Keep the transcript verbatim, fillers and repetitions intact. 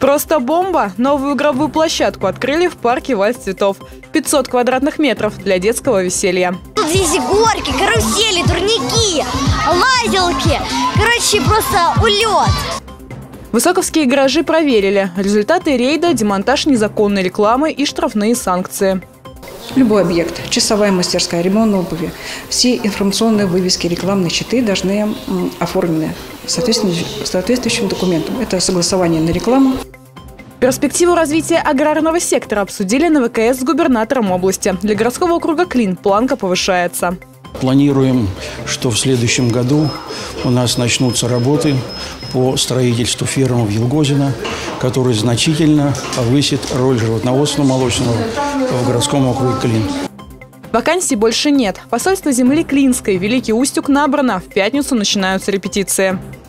Просто бомба! Новую игровую площадку открыли в парке «Вальс цветов». пятьсот квадратных метров для детского веселья. Тут здесь горки, карусели, турники, лазилки. Короче, просто улет. Высоковские гаражи проверили. Результаты рейда – демонтаж незаконной рекламы и штрафные санкции. Любой объект, часовая мастерская, ремонт обуви, все информационные вывески, рекламные щиты должны оформлены соответствующим документом. Это согласование на рекламу. Перспективу развития аграрного сектора обсудили на вэ ка эс с губернатором области. Для городского округа Клин планка повышается. Планируем, что в следующем году у нас начнутся работы по строительству фермы в Елгозино, который значительно повысит роль животноводства молочного в городском округе Клин. Вакансий больше нет. Посольство земли Клинской, Великий Устюг набрано. В пятницу начинаются репетиции.